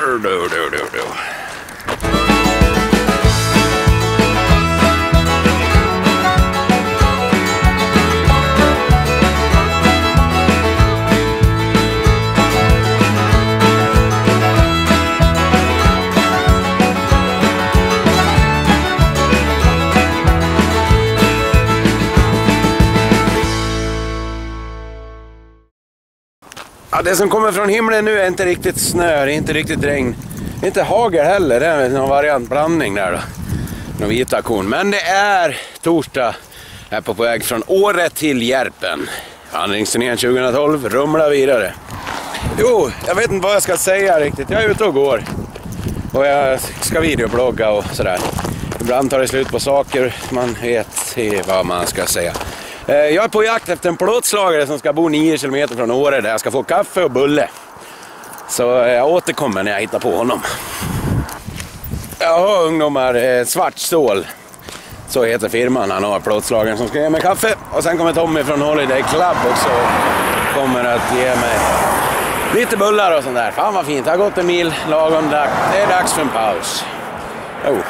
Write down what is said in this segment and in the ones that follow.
Ja, det som kommer från himlen nu är inte riktigt snö, det är inte riktigt regn. Inte hagel heller, det är någon variantblandning där då. Någon vita korn. Men det är torsdag, jag är på väg från Åre till Järpen. Vandringsturnén 2012, rumlar vidare. Jo, jag vet inte vad jag ska säga riktigt. Jag är ute och går. Och jag ska videoblogga och sådär. Ibland tar det slut på saker, man vet vad man ska säga. Jag är på jakt efter en plåtslagare som ska bo 9 kilometer från Åre där jag ska få kaffe och bulle. Så jag återkommer när jag hittar på honom. Jag har ungdomar, Svart Stål, så heter firman. Han har plåtslagaren som ska ge mig kaffe. Och sen kommer Tommy från Holiday Club också. Kommer att ge mig lite bullar och sånt där. Fan vad fint, det har gått en mil lagom dag. Det är dags för en paus. Oh.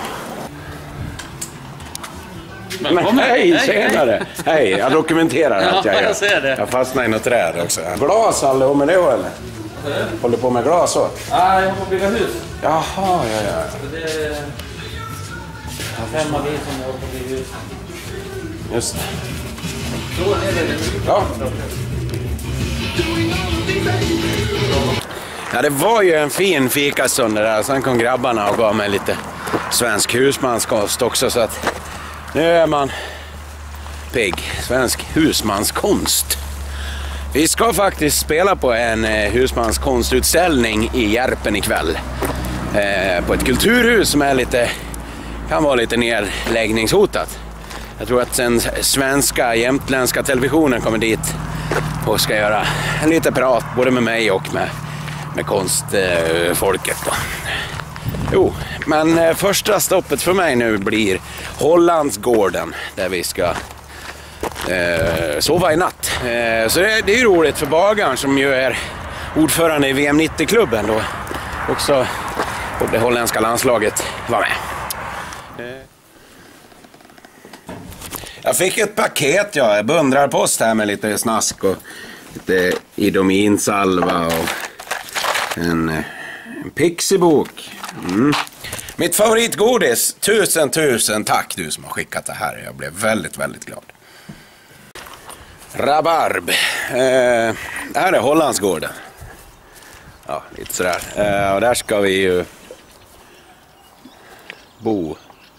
Men hej, tjenare! Hej, jag dokumenterar att jag gör. Jag fastnar i något träd också. Glas allihop med det eller? Håller på med glas så? Ja, jag får bygga hus. Jaha, ja. Så det är 5 av vi som håller på att bygga hus. Just det. Så är det. Ja. Ja, det var ju en fin fikastund där. Sen kom grabbarna och gav mig lite svensk husmanskost också, så att nu är man pigg. Svensk husmanskonst. Vi ska faktiskt spela på en husmanskonstutställning i Järpen ikväll. På ett kulturhus som är kan vara lite nedläggningshotat. Jag tror att den svenska, jämtländska televisionen kommer dit och ska göra en lite prat både med mig och med konstfolket då. Jo, men första stoppet för mig nu blir Hollandsgården där vi ska sova i natt. Så det är ju roligt för bagaren som ju är ordförande i VM 90-klubben då. Också det holländska landslaget var med. Jag fick ett paket, beundrarpost här med lite snask och lite idominsalva och en pixibok. Mitt favoritgodis. Tusen tack du som har skickat det här. Jag blev väldigt glad. Rabarb. Det här är Hollandsgården. Ja, lite sådär. Och där ska vi ju bo.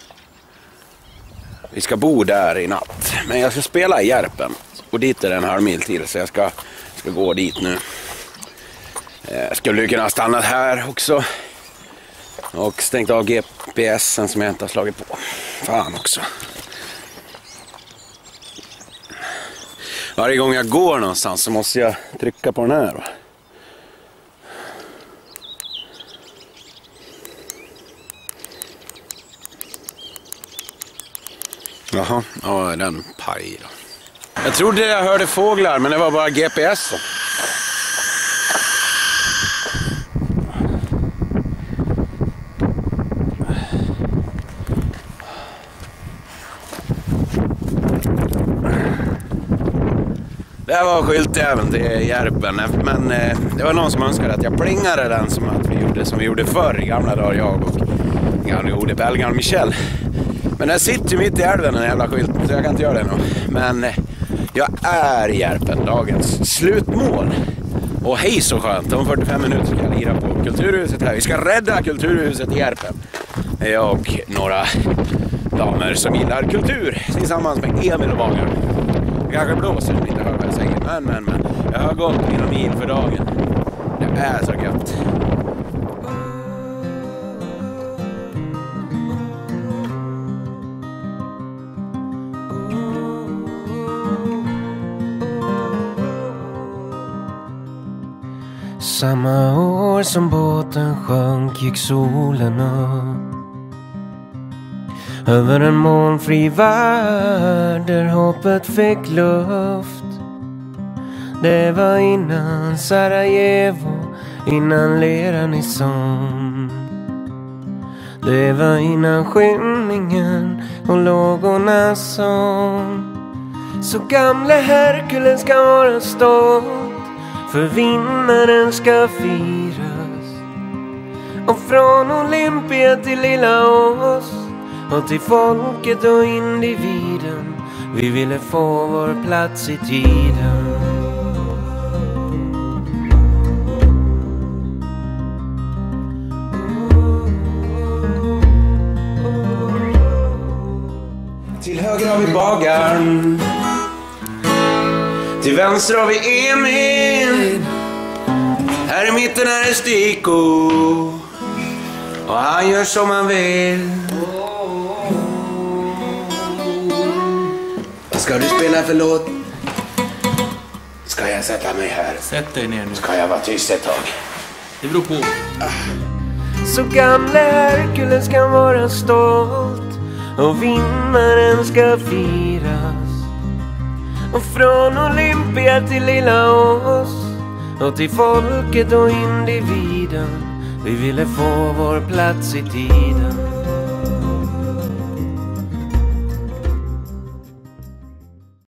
Vi ska bo där i natt. Men jag ska spela i Järpen. Och dit är det en halv mil till. Så jag ska gå dit nu. Jag skulle kunna stanna här också. Och stängt av GPSen som jag inte har slagit på. Fan också. Varje gång jag går någonstans så måste jag trycka på den här. Jaha, ja, den paj då. Jag trodde jag hörde fåglar, men det var bara GPS. Det var skyltäven till Järpen, men det var någon som önskade att jag plingade den som vi gjorde förr i gamla dagar, jag och gamla gode Belgan Michel. Men den sitter ju mitt i älven, den jävla skylten, så jag kan inte göra det nu. Men jag är i Järpen, dagens slutmål. Och hej så skönt, om 45 minuter ska jag lira på Kulturhuset här. Vi ska rädda Kulturhuset i Järpen. Jag och några damer som gillar kultur tillsammans med Emil och Bagar. Det kanske blåser lite högt, jag säger. Men jag har gått mina mil för dagen. Det är så gött. Samma år som båten sjönk gick solen upp över en molnfri värld där hoppet fick luft. Det var innan Sarajevo innan leran i sång. Det var innan skymningen och lågornas sång. Så gamle Herkules ska vara stolt, för vinnaren ska firas. Och från Olympia till lilla oss, och till folket och individen, vi ville få vår plats i tiden. Till höger har vi bagaren, till vänster har vi Emil, här i mitten är det Stiko, och han gör som han vill. Vad ska du spela för låt? Ska jag sätta mig här? Sätt dig ner nu. Ska jag vara tyst ett tag? Det beror på. Så gamle Herkules kan vara stolt, och vinnaren ska firas. Och från Olympia till lilla oss, och till folket och individen, vi ville få vår plats i tiden.